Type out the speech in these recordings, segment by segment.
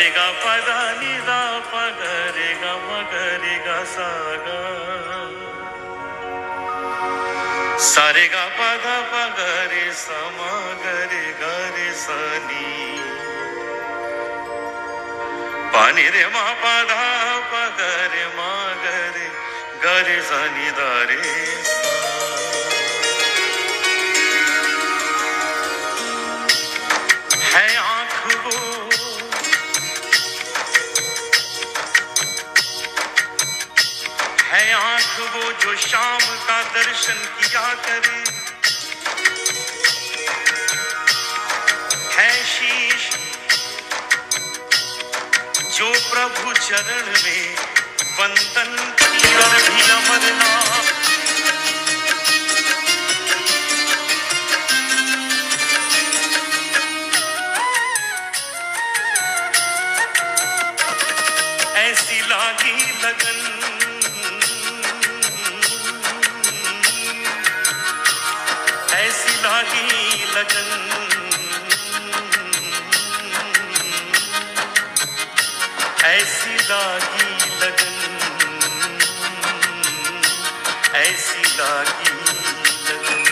सारे गा पदा नि दा प ग रे ग म ग रे ग सा ग सारे गा पदा प ग रे स म ग रे स नि पा नि रे म पदा प ग रे म ग रे स नि दा रे है आँख वो है आँख वो जो शाम का दर्शन किया करे है शीश जो प्रभु चरण में वंदन कर भी अमरनाथ ऐसी लागी लगन ऐसी लागी लगन ऐसी लागी लगन ऐसी लागी लगन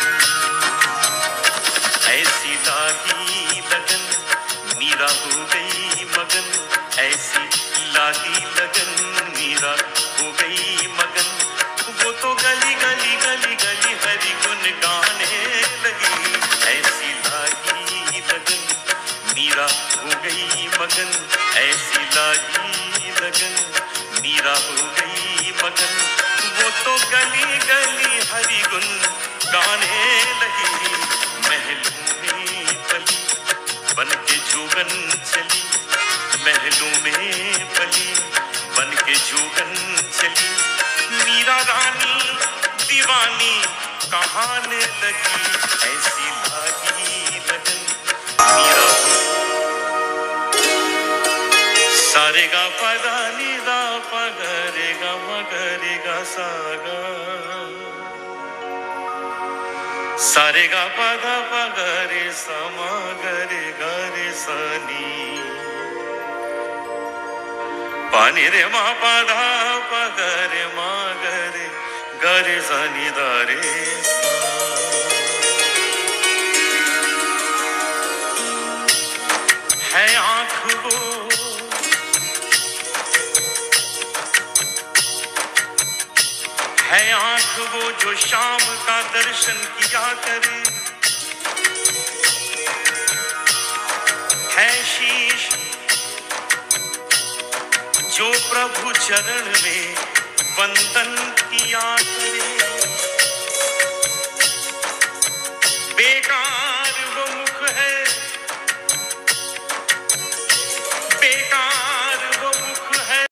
ऐसी लागी लगन मीरा हो गई मगन ऐसी लागी लगन मीरा हो गई मगन वो तो गली गली गली गली हरि गुण गाने लगी ऐसी लागी लगन मीरा हो गई मगन ऐसी लागी लगन मीरा हो गई मगन वो तो गली गली हरि गुण गाने लगी महलों में पली बन के जोगन चली महलों में पली बन के जोगन चली मीरा रानी दीवानी कहाने लगी ऐसी लागी लगन मीरा सारे गा पदा नि दा प ग रे ग म ग रे ग सा ग सारे गा पदा प ग रे स म ग रे स नि पा नि रे म पदा प ग रे म ग रे स नि दा रे है आँख वो है आँख वो जो शाम का दर्शन किया करे है शीश जो प्रभु चरण में वंदन किया करे